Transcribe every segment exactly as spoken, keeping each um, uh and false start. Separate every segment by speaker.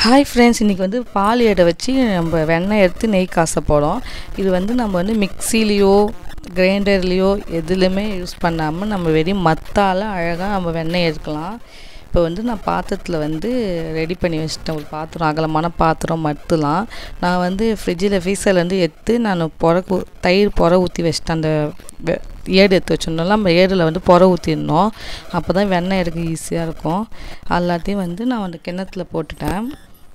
Speaker 1: Hi friends, இன்றைக்கி வந்து பால் ஏடை வச்சு நம்ம வெண்ணெய் எடுத்து நெய் காச போகிறோம். இது வந்து நம்ம வந்து மிக்சிலேயோ கிரைண்டர்லேயோ எதுலேயுமே யூஸ் பண்ணாமல் நம்ம வெறும் மத்தால் அழகாக நம்ம வெண்ணெய் எடுக்கலாம். இப்போ வந்து நான் பாத்திரத்தில் வந்து ரெடி பண்ணி வச்சிட்டேன். ஒரு பாத்திரம், அகலமான பாத்திரம் மத்துலாம். நான் வந்து ஃப்ரிட்ஜில் ஃப்ரீசர்லேருந்து எடுத்து நான் பொற தயிர் பொற ஊற்றி வச்சிட்டேன். அந்த ஏடு எடுத்து வச்சிருந்தோம்ல, நம்ம ஏடில் வந்து பொற ஊற்றிடணும். அப்போ தான் வெண்ணெய் எடுக்க ஈஸியாக இருக்கும். எல்லாத்தையும் வந்து நான் அந்த கிண்ணத்தில் போட்டுட்டேன்.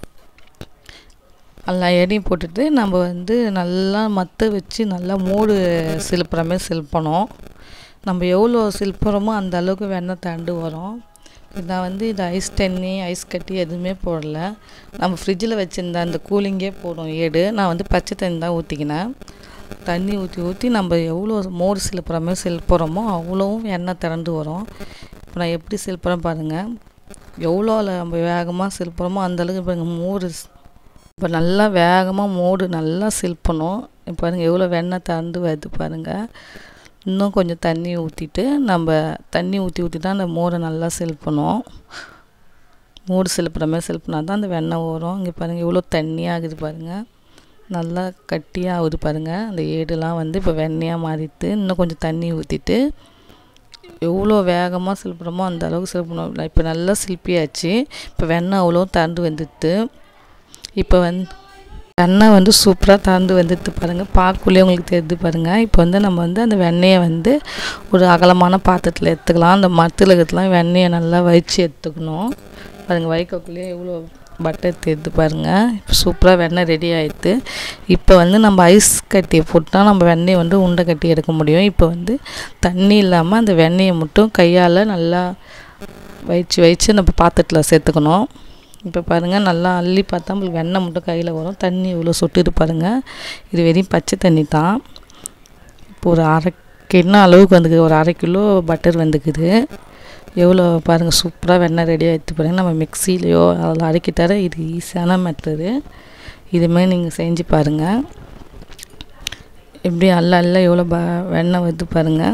Speaker 1: எல்லா ஏடையும் போட்டுட்டு நம்ம வந்து நல்லா மற்ற வச்சு நல்லா மூடு சிலுப்புற மாதிரி சிலுப்பணும். நம்ம எவ்வளோ சிலுப்புறோமோ அந்த அளவுக்கு வெண்ணெய் தண்டு வரும். நான் வந்து இது ஐஸ் தண்ணி ஐஸ் கட்டி எதுவுமே போடல. நம்ம ஃப்ரிட்ஜில் வச்சுருந்த அந்த கூலிங்கே போடும் ஏடு. நான் வந்து பச்சை தண்ணி தான் ஊற்றிக்கினேன். தண்ணி ஊற்றி ஊற்றி நம்ம எவ்வளோ மோடு சிலுப்புற மாதிரி சிலுப்புறோமோ அவ்வளோவும் எண்ணெய் திரண்டு வரும். இப்போ நான் எப்படி சிலுப்புறேன் பாருங்கள். எவ்வளோ நம்ம வேகமாக சிலுப்புறோமோ அந்தளவுக்கு பாருங்கள் மோடு. இப்போ நல்லா வேகமாக மோடு நல்லா சிலுப்பணும். இப்போ பாருங்கள் எவ்வளோ வெண்ணெய் திரண்டு வருது பாருங்கள். இன்னும் கொஞ்சம் தண்ணி ஊற்றிட்டு நம்ம தண்ணி ஊற்றி ஊற்றி தான் அந்த மோடை நல்லா சிலுப்பணும். மூடு சிலுப்புற மாதிரி சிலுப்புனா தான் அந்த வெண்ணெய் வரும். இங்கே பாருங்கள் எவ்வளோ தண்ணியாகுது பாருங்கள். நல்லா கட்டியாக ஆகுது பாருங்கள். அந்த ஏடுலாம் வந்து இப்போ வெண்ணெயாக மாறிட்டு இன்னும் கொஞ்சம் தண்ணி ஊற்றிட்டு எவ்வளோ வேகமாக சிலுப்புறோமோ அந்த அளவுக்கு சிலுப்பணும். இப்போ நல்லா சிலுப்பியாச்சு. இப்போ வெண்ணெய் அவ்வளோ திரண்டு வந்துடுது. இப்போ வந்து வெண்ணெய் வந்து சூப்பராக திறந்து வந்துடுது பாருங்கள். பார்க்கக்குள்ளே உங்களுக்கு தெரியுது பாருங்கள். இப்போ வந்து நம்ம வந்து அந்த வெண்ணெயை வந்து ஒரு அகலமான பாத்திரத்தில் எடுத்துக்கலாம். அந்த மரத்தில் இருக்கிறதுலாம் வெண்ணெயை நல்லா வச்சு எடுத்துக்கணும் பாருங்கள். வைக்கக்குள்ளேயே எவ்வளோ பட்டர் தெரியுது பாருங்கள். இப்போ சூப்பராக வெண்ணெய் ரெடி ஆகிடுது. இப்போ வந்து நம்ம ஐஸ் கட்டியை போட்டால் நம்ம வெண்ணெயை வந்து உண்டை கட்டி எடுக்க முடியும். இப்போ வந்து தண்ணி இல்லாமல் அந்த வெண்ணெயை மட்டும் கையால் நல்லா வச்சு வச்சு நம்ம பாத்திரத்தில் சேர்த்துக்கணும். இப்போ பாருங்கள் நல்லா அள்ளி பார்த்தா நம்மளுக்கு வெண்ணெய் மட்டும் கையில் வரும். தண்ணி இவ்வளோ சொட்டுட்டு பாருங்கள். இது வெறும் பச்சை தண்ணி தான். இப்போ ஒரு அரை கிண்ணம் அளவுக்கு வந்துக்குது. ஒரு அரை கிலோ பட்டர் வந்துக்குது. எவ்வளோ பாருங்கள் சூப்பராக வெண்ணெய் ரெடி ஆகிடுது பாருங்கள். நம்ம மிக்சிலேயோ அதில் அரைக்கிட்டார இது ஈஸியான மெத்தடு. இதுமாதிரி நீங்கள் செஞ்சு பாருங்கள். எப்படி அல்ல அல்ல எவ்வளோ ப வெண்ணெய் வருது பாருங்கள்.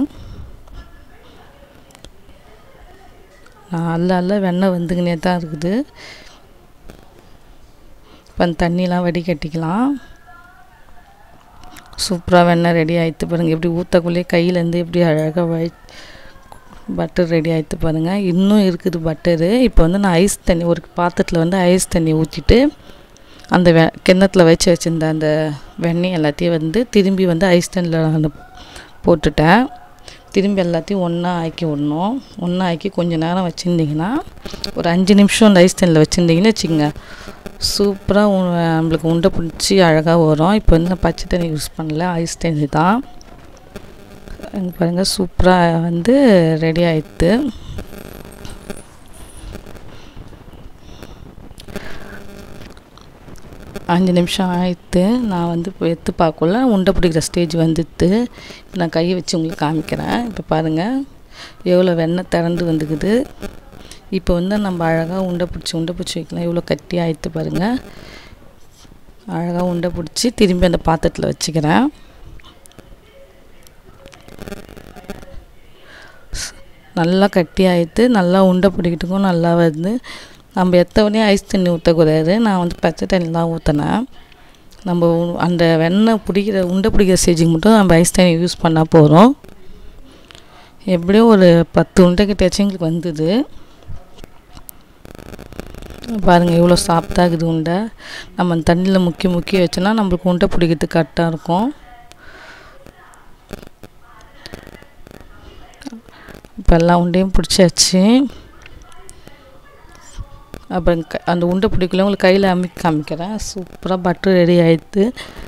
Speaker 1: நான் அல்ல அல்ல வெண்ணெய் வந்துக்கினே தான் இருக்குது. இப்போ அந்த தண்ணியெலாம் வடிகட்டிக்கலாம். சூப்பராக வெண்ணெய் ரெடி ஆகிடுது பாருங்கள். எப்படி ஊற்றக்குள்ளேயே கையிலேருந்து எப்படி அழகாக வழி பட்டர் ரெடி ஆகிடுது பாருங்கள். இன்னும் இருக்குது பட்டரு. இப்போ வந்து நான் ஐஸ் தண்ணி ஒரு பாத்திரத்தில் வந்து ஐஸ் தண்ணி ஊற்றிட்டு அந்த வெ கிண்ணத்தில் வச்சு வச்சுருந்த அந்த வெண்ணெய் எல்லாத்தையும் வந்து திரும்பி வந்து ஐஸ் தண்ணியில் அந்த போட்டுட்டேன். திரும்பி எல்லாத்தையும் ஒன்றா ஆக்கி விடணும். ஒன்றா ஆக்கி கொஞ்சம் நேரம் வச்சுருந்திங்கன்னா ஒரு அஞ்சு நிமிஷம் அந்த ஐஸ் தண்ணியில் வச்சுருந்திங்கன்னு வச்சுக்கோங்க, சூப்பராக நம்மளுக்கு உண்டை பிடிச்சி அழகாக வரும். இப்போ வந்து நான் பச்சை தண்ணி யூஸ் பண்ணல, ஐஸ் தண்ணி தான். அங்கே பாருங்கள் சூப்பராக வந்து ரெடி ஆகிடுது. அஞ்சு நிமிஷம் ஆயிடுத்து. நான் வந்து இப்போ எடுத்து பார்க்கல உண்டை பிடிக்கிற ஸ்டேஜ் வந்துடுது. இப்போ நான் கையை வச்சு உங்களுக்கு காமிக்கிறேன். இப்போ பாருங்கள் எவ்வளோ வெண்ணெய் திறந்து வந்துக்குது. இப்போ வந்து நம்ம அழகாக உண்டை பிடிச்சி உண்டை பிடிச்சி வைக்கலாம். எவ்வளோ கட்டி ஆகிடுத்து பாருங்கள். அழகாக உண்டை பிடிச்சி திரும்பி அந்த பாத்திரத்தில் வச்சுக்கிறேன். நல்லா கட்டி ஆகிடுத்து. நல்லா உண்டை பிடிக்கிறதுக்கும் நல்லா வந்து நம்ம எத்தவொடனே ஐஸ் தண்ணி ஊற்றக்கூடாது. நான் வந்து பச்சை தண்ணி தான் ஊற்றினேன். நம்ம அந்த வெண்ணெய் பிடிக்கிற உண்டை பிடிக்கிற ஸ்டேஜுக்கு மட்டும் நம்ம ஐஸ் தண்ணி யூஸ் பண்ணால் போகிறோம். எப்படியும் ஒரு பத்து உண்டை கிட்டேச்சும் எங்களுக்கு வந்தது பாருங்கள். எவ்வளோ சாஃப்டாக இருக்குது உண்டை. நம்ம அந்த தண்ணியில் முக்கி முக்கி வச்சோன்னா நம்மளுக்கு உண்டை பிடிக்கிறதுக்கு கரெக்டாக இருக்கும். இப்போ எல்லா உண்டையும் பிடிச்சாச்சு. அப்புறம் க அந்த உண்டை பிடிக்கல உங்களுக்கு கையில் அமுக்கி காமிக்கிறேன். சூப்பராக பட்டர் ரெடி ஆகிடுது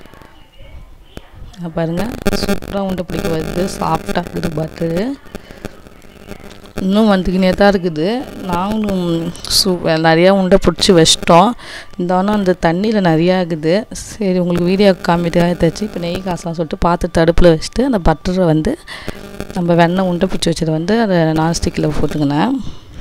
Speaker 1: பாருங்கள். சூப்பராக உண்டை பிடிக்க வருது. சாஃப்டாக இருக்குது பட்டரு. இன்னும் வந்துக்கினே தான் இருக்குது. நாங்களும் சூ நிறையா உண்டை பிடிச்சி வச்சிட்டோம். இருந்தாலும் அந்த தண்ணியில் நிறையா இருக்குது. சரி உங்களுக்கு வீடியோ காமிட்டு தச்சு இப்போ நெய் காசலாம் சொல்லிட்டு பார்த்து தடுப்பில் வச்சுட்டு அந்த பட்டரை வந்து நம்ம வெண்ணெய் உண்டை பிடிச்சி வச்சதை வந்து அதை நான்ஸ்டிக்கில் போட்டுக்கினேன்.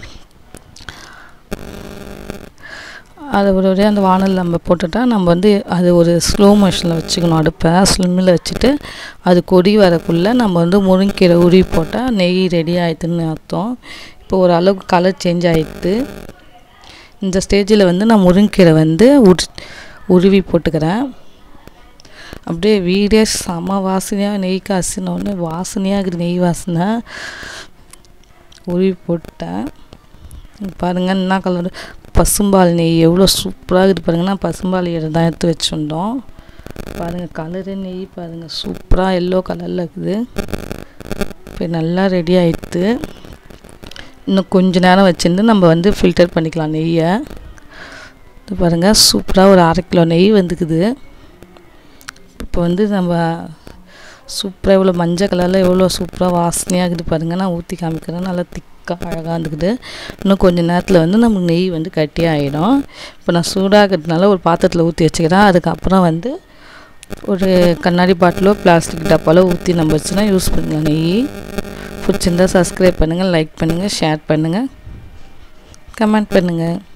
Speaker 1: அதை ஒரு வழியாக அந்த வானல் நம்ம போட்டுட்டா நம்ம வந்து அது ஒரு ஸ்லோ மோஷனில் வச்சுக்கணும். அடுப்பை ஸ்லிம்மில் வச்சுட்டு அது கொடி வரக்குள்ளே நம்ம வந்து முருங்கீரை உருவி போட்டால் நெய் ரெடி ஆகிடுதுன்னு அர்த்தம். இப்போ ஓரளவுக்கு கலர் சேஞ்ச் ஆகிடுது. இந்த ஸ்டேஜில் வந்து நான் முருங்கைக்கீரை வந்து உரு உருவி போட்டுக்கிறேன். அப்படியே வீடே செம வாசனையாக நெய் காசினோடனே வாசனையாக இருக்குது, நெய் வாசனை. உருவி போட்டேன். பாருங்கள் என்ன கலர் பசும்பால் நெய் எவ்வளோ சூப்பராக இருக்குது பாருங்கன்னா, பசும்பால் இடம் தான் எடுத்து வச்சுருந்தோம். பாருங்கள் கலரு நெய் பாருங்கள் சூப்பராக எல்லோ கலரில் இருக்குது. இப்போ நல்லா ரெடி ஆகிடுது. இன்னும் கொஞ்ச நேரம் வச்சுருந்து நம்ம வந்து ஃபில்டர் பண்ணிக்கலாம் நெய்யை. இது பாருங்கள் சூப்பராக ஒரு அரை கிலோ நெய் வந்துக்குது. இப்போ வந்து நம்ம சூப்பராக எவ்வளோ மஞ்சள் கலரில் எவ்வளோ சூப்பராக வாசனையாக இருக்குது பாருங்கள். நான் ஊற்றி காமிக்கிறேன். நல்லா திக்காக அழகாக இருந்துக்குது. இன்னும் கொஞ்சம் நேரத்தில் வந்து நமக்கு நெய் வந்து கட்டியாக ஆகிடும். இப்போ நான் சூடாகிறதுனால ஒரு பாத்திரத்தில் ஊற்றி வச்சுக்கிறேன். அதுக்கப்புறம் வந்து ஒரு கண்ணாடி பாட்டிலோ பிளாஸ்டிக் டப்பாலோ ஊற்றி நம்ம வச்சுன்னா யூஸ் பண்ணலாம். நெய் பிடிச்சிருந்தால் சப்ஸ்கிரைப் பண்ணுங்கள், லைக் பண்ணுங்கள், ஷேர் பண்ணுங்கள், கமெண்ட் பண்ணுங்கள்.